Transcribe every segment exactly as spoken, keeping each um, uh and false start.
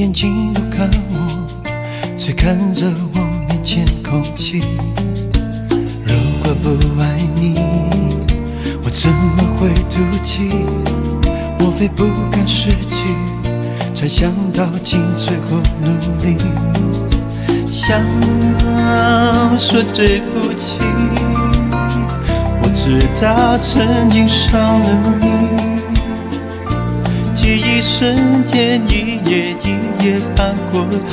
眼睛都看我，却看着我面前空气。如果不爱你，我怎么会妒忌？莫非不敢失去，才想到尽最后努力，想说对不起。我知道曾经伤了你，记忆瞬间一页一页翻过去。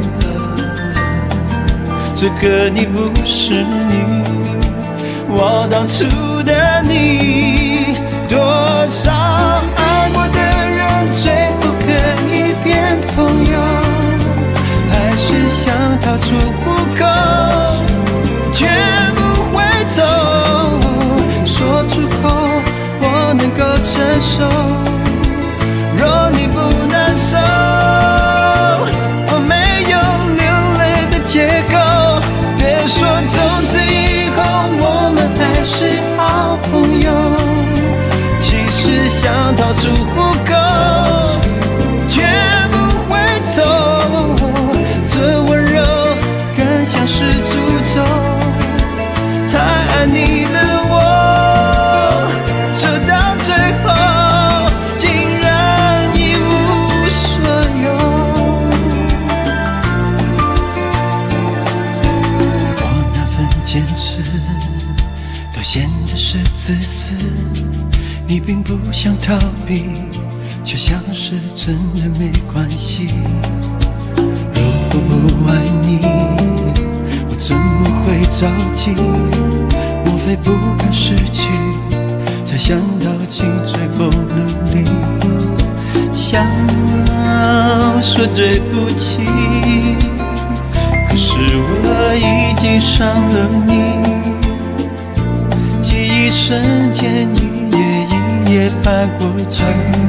这个你不是你，我当初的你。多少爱过的人最后可以变朋友，还是想逃出虎口，绝不回头。说出口我能够承受，若你不难受，我没有流泪的借口。别说从此以后我们还是好朋友，其实想逃出虎口，绝不回头。这温柔更像是诅咒，还爱你的我，走到最后竟然一无所有。我那份坚持都显得是自私，你并不想逃避，就像是真的没关系。如果不爱你，我怎么会着急？莫非不敢失去，才想到尽最后努力，想说对不起。可是我已经伤了你，记忆瞬间一页一页翻过去。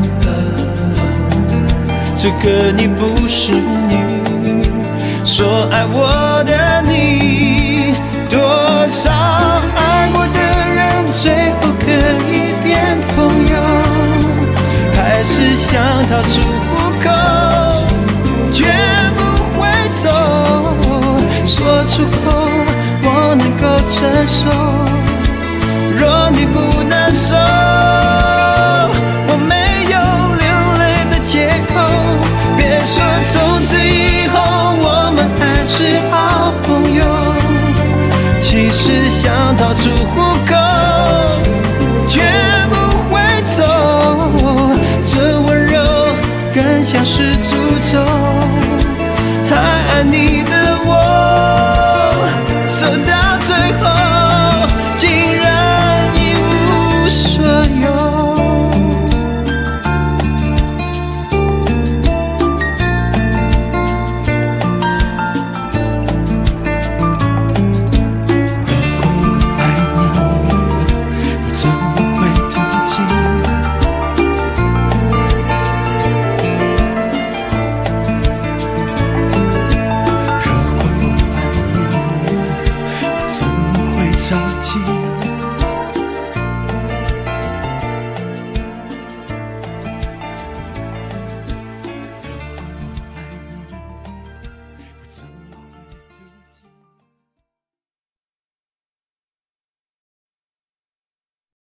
这个你不是你，说爱我的你。多少爱过的人最后可以变朋友，还是想逃出虎口，绝不回头。说出口我能够承受，若你不难受，我没有流泪的借口。别说从此以后我们还是好朋友，其实想逃出虎口，绝不回头。这温柔更像是诅咒，还爱你的我，走到最后竟然一无所有。着急。